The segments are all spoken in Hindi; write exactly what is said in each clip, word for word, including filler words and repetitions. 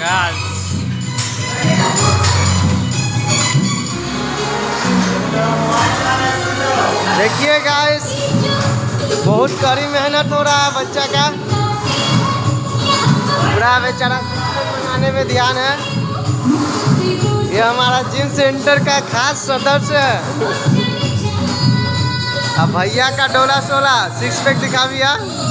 यस। देखिए गाइस, बहुत कड़ी मेहनत हो रहा है बच्चा का, पूरा बेचारा बनाने में ध्यान है। ये हमारा जिम सेंटर का खास सदस्य है। अब भैया का डोला सोला सिक्स पैक दिखा भैया।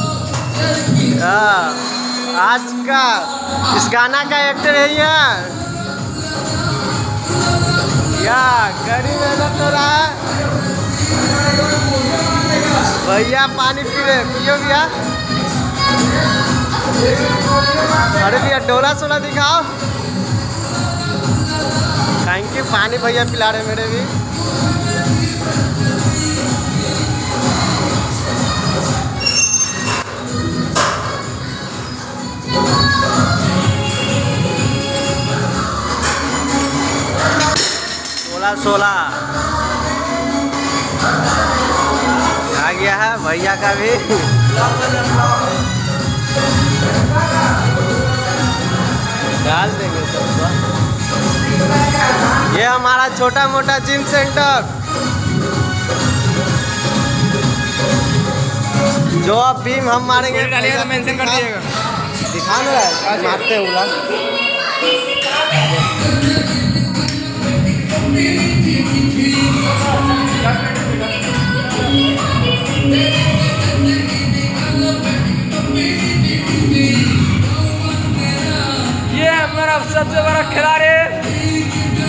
आज का इस गाना का एक्टर है यार, या कड़ी मेहनत हो रहा है। भैया पानी पी रहे, पियो भैया। अरे भैया डोला सोला दिखाओ। थैंक यू, पानी भैया पिला रहे मेरे भी। सोलह सोलह आ गया है भैया का भी। डाल देंगे सबको। ये हमारा छोटा मोटा जिम सेंटर, जो अब भीम हम मारेंगे तो मेंशन कर दीजिएगा। दिखा ना रहा है, मारते हैं उला। ये हमारा सबसे बड़ा खिलाड़ी